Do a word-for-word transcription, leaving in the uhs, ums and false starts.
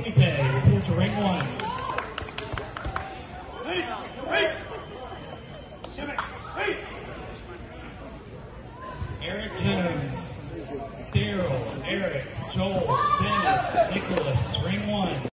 Fumite, report to ring one. Eric Jones, Daryl, Eric, Joel, Dennis, Nicholas, ring one.